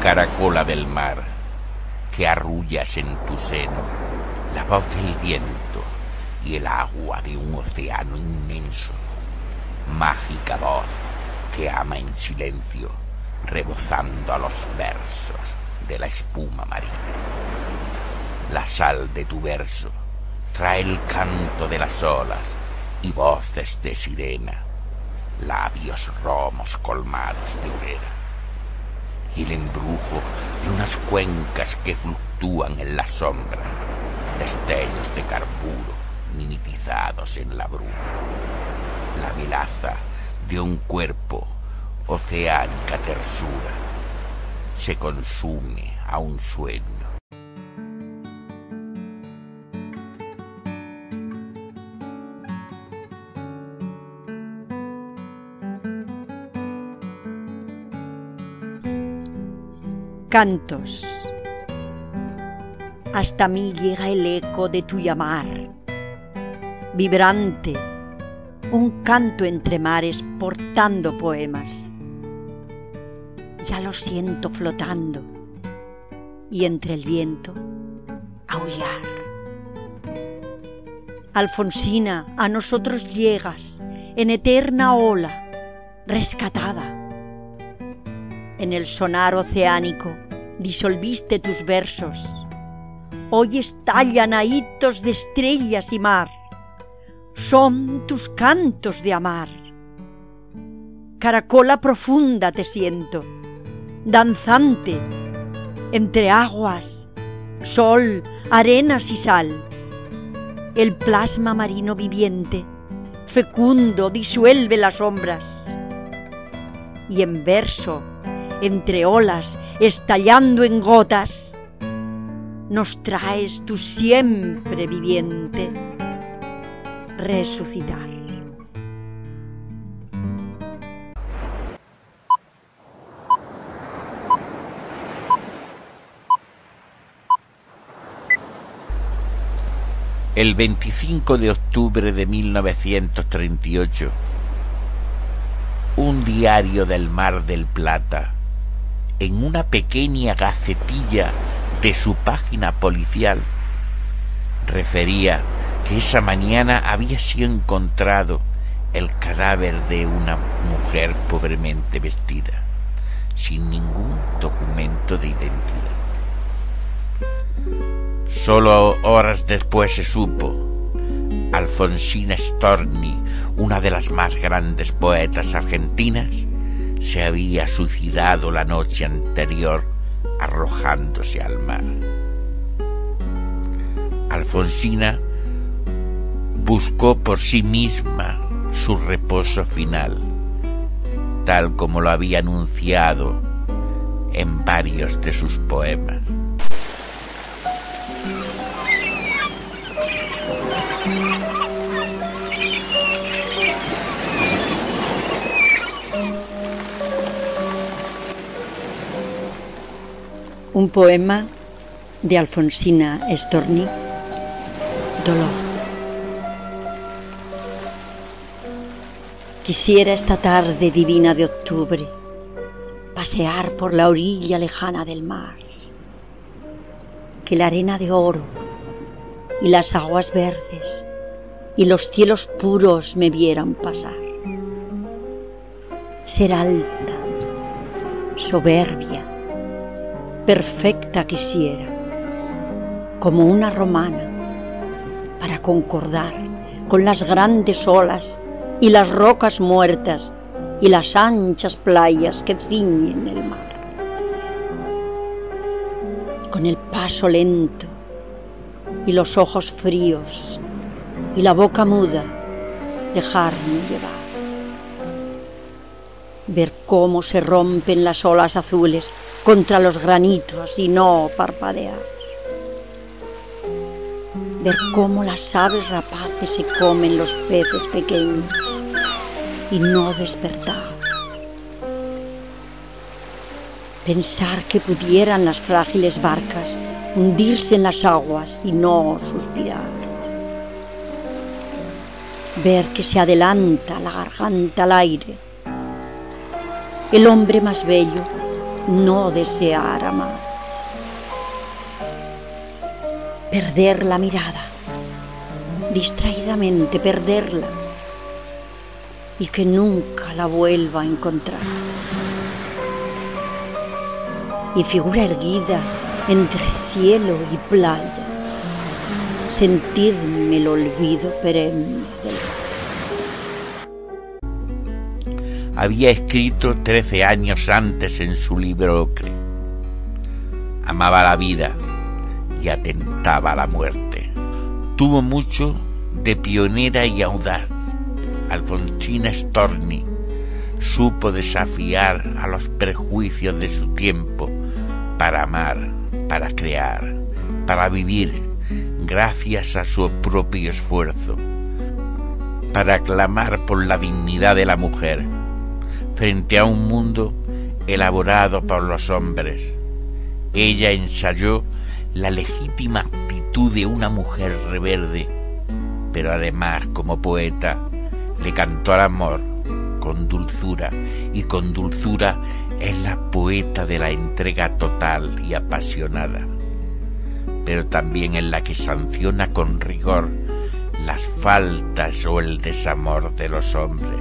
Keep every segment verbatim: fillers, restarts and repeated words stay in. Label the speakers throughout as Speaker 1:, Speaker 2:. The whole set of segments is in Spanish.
Speaker 1: caracola del mar, que arrullas en tu seno la voz del viento y el agua de un océano inmenso. Mágica voz que ama en silencio, rebozando a los versos de la espuma marina. La sal de tu verso trae el canto de las olas y voces de sirena, labios romos colmados de hoguera, y el embrujo de unas cuencas que fluctúan en la sombra, destellos de carburo mimetizados en la bruma, la melaza de un cuerpo, oceánica tersura, se consume a un sueño.
Speaker 2: Cantos. Hasta mí llega el eco de tu llamar, vibrante, un canto entre mares portando poemas. Ya lo siento flotando y entre el viento aullar. Alfonsina, a nosotros llegas en eterna ola, rescatada. En el sonar oceánico disolviste tus versos. Hoy estallan a hitos de estrellas y mar. Son tus cantos de amar. Caracola profunda te siento, danzante, entre aguas, sol, arenas y sal. El plasma marino viviente, fecundo, disuelve las sombras. Y en verso, entre olas, estallando en gotas, nos traes tu siempre viviente resucitar.
Speaker 1: El veinticinco de octubre de mil novecientos treinta y ocho, un diario del Mar del Plata, en una pequeña gacetilla de su página policial, refería que esa mañana había sido encontrado el cadáver de una mujer pobremente vestida, sin ningún documento de identidad. Solo horas después se supo, Alfonsina Storni, una de las más grandes poetas argentinas, se había suicidado la noche anterior arrojándose al mar. Alfonsina buscó por sí misma su reposo final, tal como lo había anunciado en varios de sus poemas.
Speaker 2: Un poema de Alfonsina Storni, Dolor. Quisiera esta tarde divina de octubre pasear por la orilla lejana del mar, que la arena de oro y las aguas verdes y los cielos puros me vieran pasar. Ser alta, soberbia, perfecta quisiera, como una romana, para concordar con las grandes olas y las rocas muertas y las anchas playas que ciñen el mar. Con el paso lento y los ojos fríos y la boca muda, dejarme llevar. Ver cómo se rompen las olas azules contra los granitos y no parpadear. Ver cómo las aves rapaces se comen los peces pequeños y no despertar. Pensar que pudieran las frágiles barcas hundirse en las aguas y no suspirar. Ver que se adelanta la garganta al aire, el hombre más bello no desear amar. Perder la mirada, distraídamente perderla, y que nunca la vuelva a encontrar. Y figura erguida entre cielo y playa, sentirme el olvido perenne del mar.
Speaker 1: Había escrito trece años antes en su libro ocre. Amaba la vida y atentaba a la muerte. Tuvo mucho de pionera y audaz. Alfonsina Storni supo desafiar a los prejuicios de su tiempo para amar, para crear, para vivir gracias a su propio esfuerzo, para clamar por la dignidad de la mujer frente a un mundo elaborado por los hombres. Ella ensayó la legítima actitud de una mujer rebelde, pero además, como poeta, le cantó al amor con dulzura, y con dulzura es la poeta de la entrega total y apasionada, pero también es la que sanciona con rigor las faltas o el desamor de los hombres.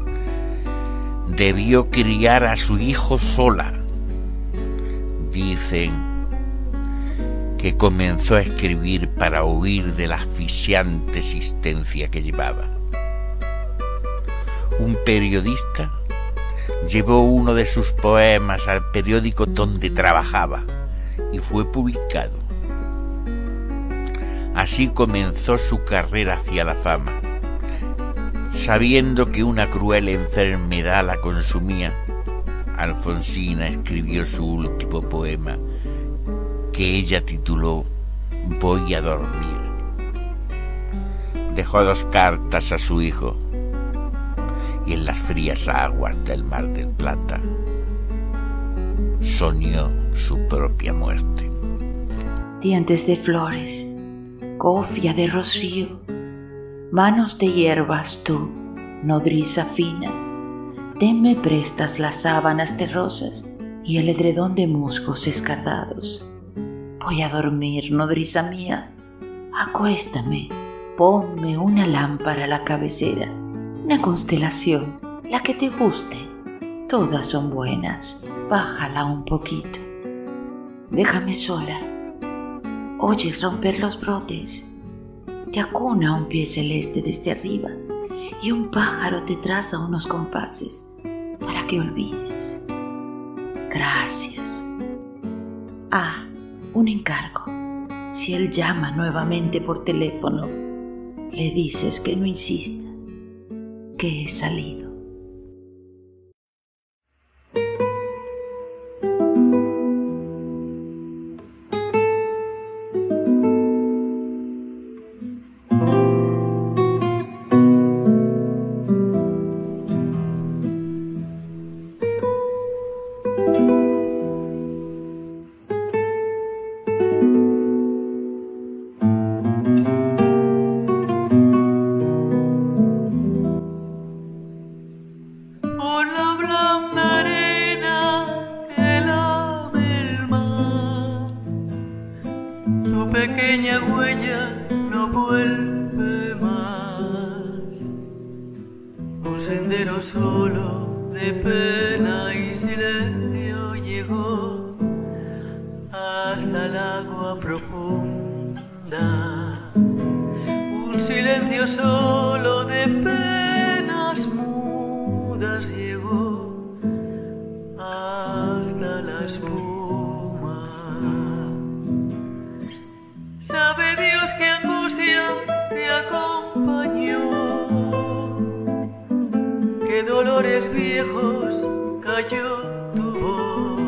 Speaker 1: Debió criar a su hijo sola. Dicen que comenzó a escribir para huir de la asfixiante existencia que llevaba. Un periodista llevó uno de sus poemas al periódico donde trabajaba y fue publicado. Así comenzó su carrera hacia la fama. Sabiendo que una cruel enfermedad la consumía, Alfonsina escribió su último poema, que ella tituló Voy a dormir. Dejó dos cartas a su hijo, y en las frías aguas del Mar del Plata soñó su propia muerte.
Speaker 3: Dientes de flores, cofia de rocío, manos de hierbas tú, nodriza fina, tenme prestas las sábanas de rosas y el edredón de musgos escardados. Voy a dormir, nodriza mía, acuéstame, ponme una lámpara a la cabecera, una constelación, la que te guste. Todas son buenas, bájala un poquito. Déjame sola. Oyes romper los brotes. Te acuna un pie celeste desde arriba y un pájaro te traza unos compases para que olvides. Gracias. Ah, un encargo. Si él llama nuevamente por teléfono, le dices que no insista, que he salido.
Speaker 4: Pequeña huella no vuelve más, un sendero solo de pena y silencio llegó hasta el agua profunda, un silencio solo de penas mudas llegó hasta la espuma. Sabe Dios qué angustia te acompañó, qué dolores viejos cayó tu voz,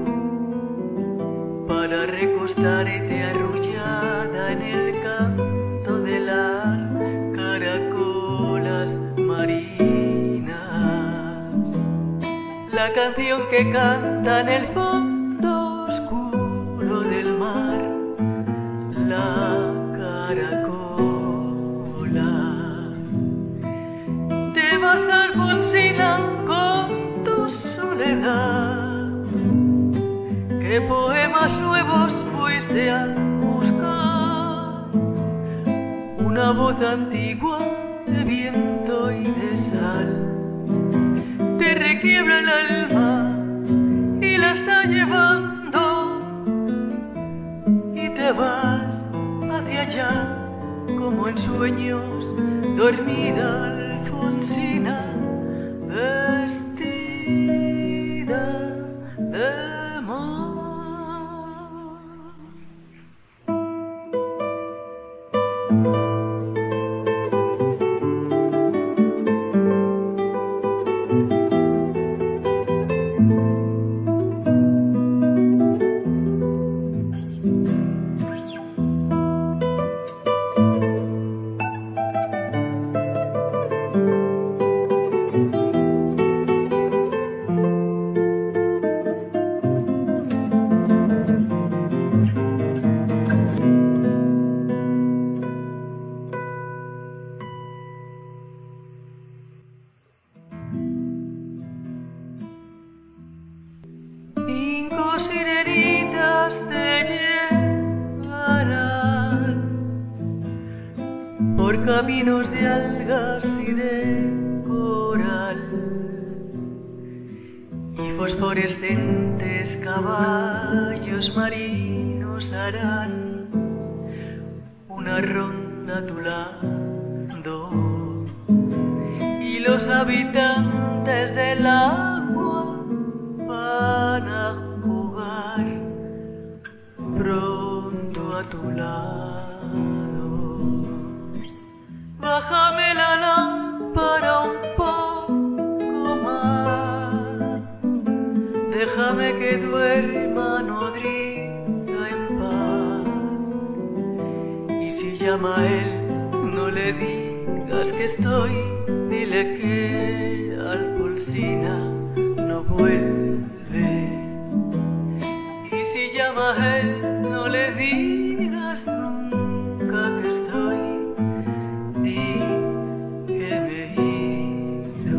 Speaker 4: para recostarte arrullada en el canto de las caracolas marinas, la canción que canta en el fondo oscuro del mar. La caracola. Te vas, Alfonsina, con tu soledad, ¿Qué poemas nuevos fuiste a buscar? Una voz antigua de viento y de sal te requiebra el alma y la está llevando, y te vas hacia allá como en sueños, dormida Alfonsina, vestida de mar. Cinco sirenitas te llevarán por caminos de algas y de coral, y fosforescentes caballos marinos harán una ronda a tu lado, y los habitantes del agua van a jugar pronto a tu lado. Bájame la lámpara un poco más, déjame que duerma nodriza en paz. Y si llama a él, no le digas que estoy, dile que Alfonsina no vuelve. Y si llama a él, no le digas nunca que estoy, di que me he ido.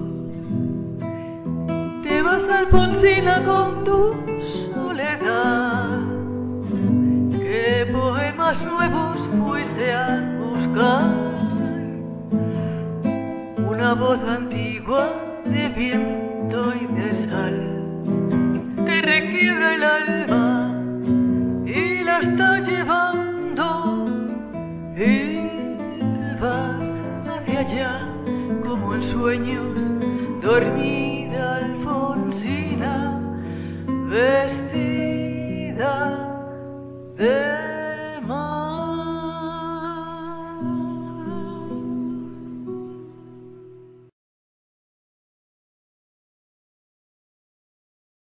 Speaker 4: Te vas, Alfonsina, con tu soledad. ¿Qué poemas nuevos fuiste a buscar? Una voz antigua de viento y de sal te requiebra el alma y la está llevando, y te vas hacia allá como en sueños, dormida Alfonsina, vestida de